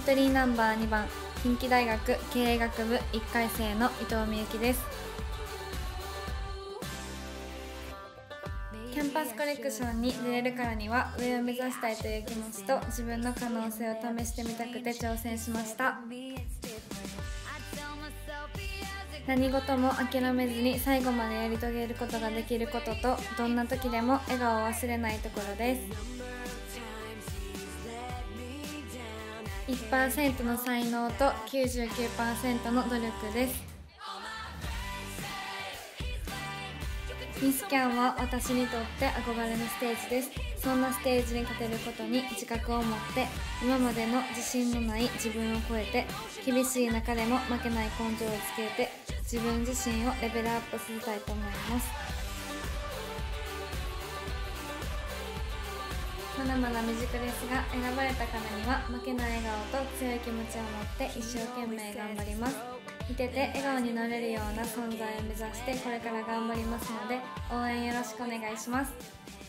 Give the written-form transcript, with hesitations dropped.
ントリーナンバー2番近畿大学経営学部1回生の伊藤美由紀です。キャンパスコレクションに出れるからには上を目指したいという気持ちと自分の可能性を試してみたくて挑戦しました。何事も諦めずに最後までやり遂げることができることと、どんな時でも笑顔を忘れないところです。1% の才能と 99% の努力です。ミスキャンは私にとって憧れのステージです。そんなステージに立てることに自覚を持って、今までの自信のない自分を超えて、厳しい中でも負けない根性をつけて自分自身をレベルアップさせたいと思います。まだまだ未熟ですが、選ばれたからには負けない笑顔と強い気持ちを持って一生懸命頑張ります。見てて笑顔になれるような存在を目指してこれから頑張りますので、応援よろしくお願いします。